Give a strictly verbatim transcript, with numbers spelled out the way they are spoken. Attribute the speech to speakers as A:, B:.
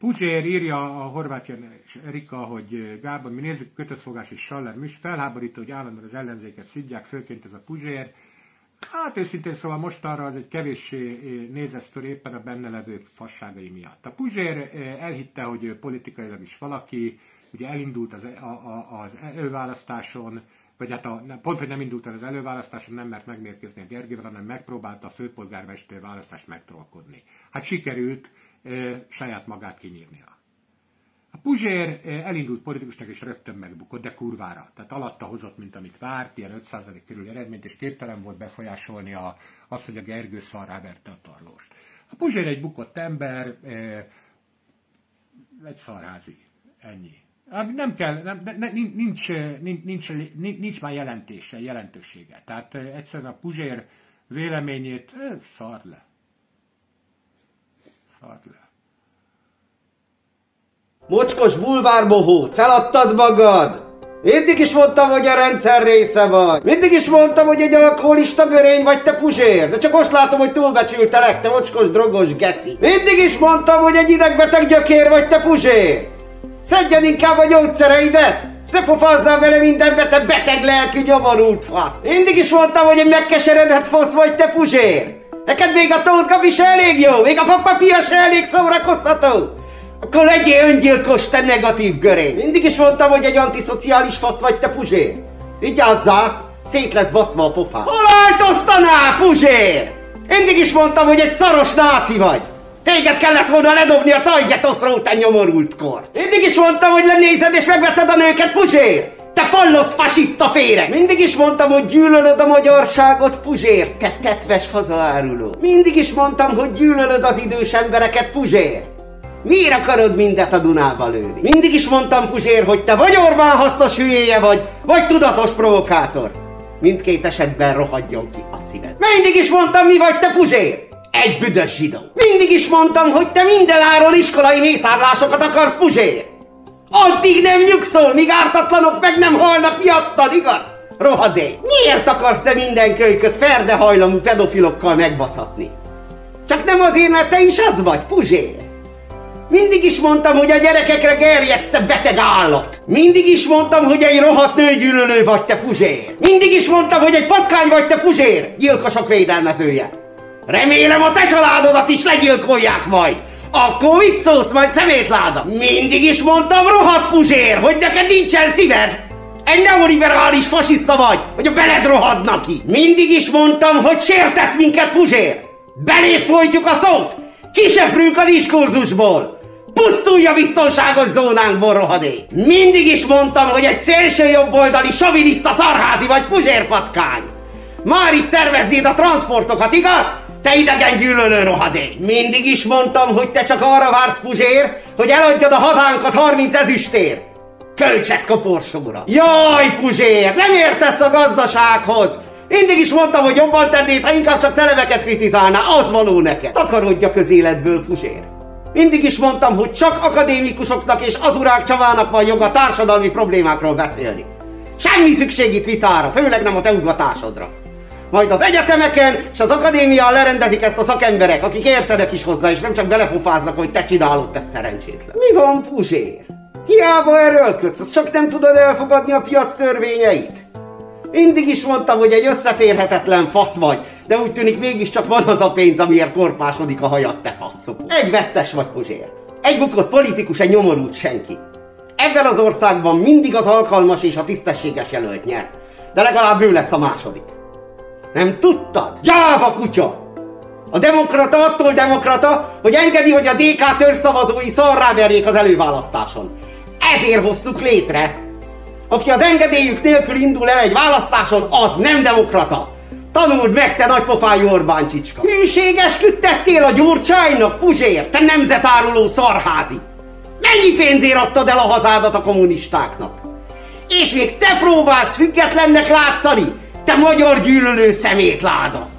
A: Puzsér írja a Horváth Erika, hogy Gábor, mi nézzük Kötöttfogás és Schaller is felháborító, hogy állandóan az ellenzéket szidják, főként ez a Puzsér. Hát őszintén szóval mostanra az egy kevéssé nézesztől éppen a benne levő fasságai miatt. A Puzsér elhitte, hogy ő politikailag is valaki, ugye elindult az, a, a, az előválasztáson, vagy hát a, pont, hogy nem indult el az előválasztáson, nem mert megmérkőzni a Gergővel, hanem megpróbálta a főpolgármester választást megtrollkodni. Hát sikerült e, saját magát kinyírnia. A Puzsér elindult politikusnak és rögtön megbukott, de kurvára. Tehát alatta hozott, mint amit várt, ilyen öt százalék körül eredményt, és képtelen volt befolyásolni a, azt, hogy a Gergő szarrá verte a Tarlóst. A Puzsér egy bukott ember, e, egy szarházi, ennyi. Nem kell, nem, nincs, nincs, nincs, nincs már jelentése, jelentősége. Tehát egyszerűen a Puzsér véleményét szar le. Szar le.
B: Mocskos bulvárbohóc, eladtad magad? Mindig is mondtam, hogy a rendszer része vagy. Mindig is mondtam, hogy egy alkoholista görény vagy, te Puzsér. De csak most látom, hogy túlbecsültelek, te mocskos, drogos geci. Mindig is mondtam, hogy egy idegbeteg gyökér vagy, te Puzsér. Szedjen inkább a gyógyszereidet, és ne pofázzál vele mindenbe, te beteg lelkű nyomorult fasz. Mindig is mondtam, hogy egy megkeseredett fasz vagy, te Puzsér. Neked még a Tóth Gabi se elég jó, még a Papapia se elég szórakoztató. Akkor legyél öngyilkos, te negatív görény. Mindig is mondtam, hogy egy antiszociális fasz vagy, te Puzsér. Vigyázzál, szét lesz baszva a pofád. Hol ajtoztanál, Puzsér? Mindig is mondtam, hogy egy szaros náci vagy. Téged kellett volna ledobni a Tajgetoszról, te nyomorult kor. Mindig is mondtam, hogy lenézed és megveted a nőket, Puzsér. Te fallosz fasiszta féreg. Mindig is mondtam, hogy gyűlölöd a magyarságot, Puzsér, te tetves hazaáruló. Mindig is mondtam, hogy gyűlölöd az idős embereket, Puzsér. Miért akarod mindet a Dunába lőni? Mindig is mondtam, Puzsér, hogy te vagy Orbán hasznos hülyéje vagy, vagy tudatos provokátor. Mindkét esetben rohadjon ki a szíved. Mindig is mondtam, mi vagy te, Puzsér? Egy büdös zsidó. Mindig is mondtam, hogy te mindenáron iskolai mészárlásokat akarsz, Puzsér. Addig nem nyugszol, míg ártatlanok meg nem halnak miattad, igaz? Rohadék. Miért akarsz te minden kölyköt ferdehajlamú pedofilokkal megbaszatni? Csak nem azért, mert te is az vagy, Puzsér. Mindig is mondtam, hogy a gyerekekre gerjedsz, te beteg állat. Mindig is mondtam, hogy egy rohadt nőgyűlölő vagy, te Puzsér. Mindig is mondtam, hogy egy patkány vagy, te Puzsér, gyilkosok védelmezője. Remélem a te családodat is legyilkolják majd. Akkor mit szólsz majd, szemétláda? Mindig is mondtam, rohadt Puzsér, hogy neked nincsen szíved. Egy neoliberális fasiszta vagy, hogy a beled rohadnak ki. Mindig is mondtam, hogy sértesz minket, Puzsér. Beléd folytjuk a szót. Kiseprünk a diskurzusból. Pusztulj a biztonságos zónánkból, rohadék. Mindig is mondtam, hogy egy szélső jobboldali soviniszta szarházi vagy, Puzsér patkány. Már is szerveznéd a transportokat, igaz? Te idegen gyűlölő rohadék! Mindig is mondtam, hogy te csak arra vársz, Puzsér, hogy eladjad a hazánkat harminc ezüstér! Kölcset koporsóra! Jaj, Puzsér, nem értesz a gazdasághoz! Mindig is mondtam, hogy jobban tennéd, ha inkább csak celebeket kritizálná, az való neked! Takarodj a közéletből, Puzsér! Mindig is mondtam, hogy csak akadémikusoknak és az urák csavának van joga társadalmi problémákról beszélni. Semmi szükség itt vitára, főleg nem a te udvatásodra. Majd az egyetemeken és az akadémián lerendezik ezt a szakemberek, akik értenek is hozzá, és nem csak belepofáznak, hogy te csinálod, te szerencsétlen. Mi van, Puzsér? Hiába erőlködsz, azt csak nem tudod elfogadni a piac törvényeit. Mindig is mondtam, hogy egy összeférhetetlen fasz vagy, de úgy tűnik mégiscsak van az a pénz, amiért korpásodik a hajad, te faszopó. Egy vesztes vagy, Puzsér. Egy bukott politikus, egy nyomorult senki. Ebben az országban mindig az alkalmas és a tisztességes jelölt nyer. De legalább ő lesz a második. Nem tudtad? Gyáva kutya! A demokrata attól demokrata, hogy engedi, hogy a dé ká törzszavazói szarrá verjék az előválasztáson. Ezért hoztuk létre. Aki az engedélyük nélkül indul el egy választáson, az nem demokrata. Tanuld meg, te nagypofájú Orbán csicska. Hűségeskedtél a Gyurcsánynak, Puzsér, te nemzetáruló szarházi. Mennyi pénzért adtad el a hazádat a kommunistáknak? És még te próbálsz függetlennek látszani, te magyar gyűlölő szemétláda.